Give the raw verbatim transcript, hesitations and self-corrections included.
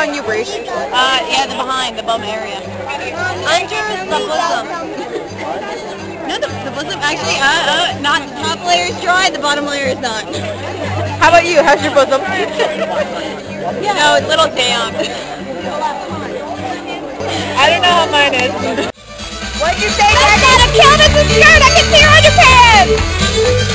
on you, Bree? Uh, yeah, the behind, the bum area. Under the bosom. No, the, the bosom, actually, uh, uh, not the top layer is dry, the bottom layer is not. How about you? How's your bosom? No, it's a little damp. I don't know how mine is. What'd you say? I gotta kill this shirt, I can see your underpants!